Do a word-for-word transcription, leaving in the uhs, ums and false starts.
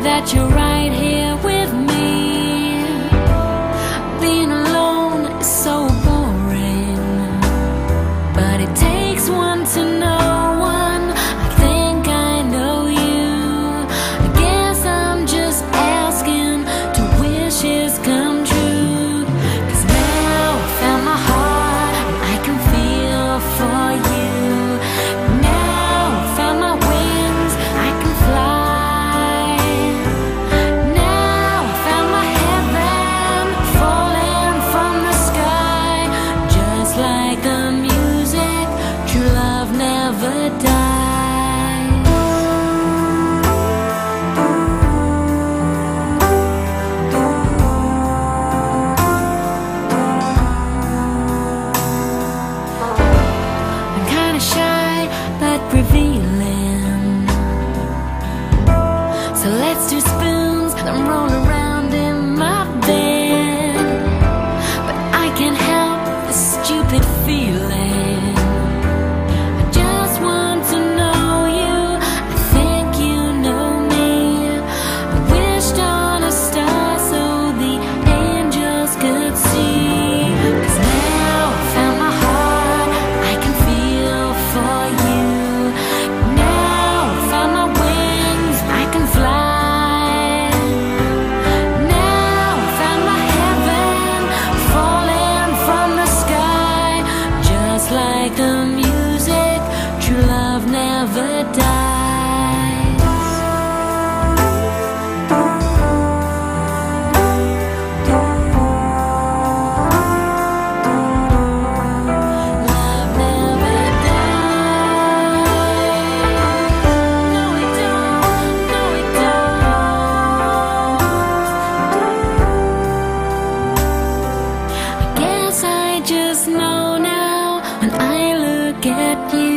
that you're right here with me. Being alone is so boring, but it takes one to know one. I think I know you. I guess I'm just asking to wishes come true. 'Cause now I found my heart and I can feel for you. Now I found my wings, I can fly. Now I found my heaven falling from the sky. Just like the music, true love never dies. I'm kinda shy, but revealing. So let's do spoons and roll around in my bed. But I can't help the stupid feeling. I just want to know you. I think you know me. I wished on a star so the angels could see. 'Cause now I found my heart, I can feel for you. Now I found my wings, I can fly. Now I found my heaven falling from the sky. Just like the music, true love never dies. Love never dies. No, it don't. No, it don't. I guess I just know now when I look at you.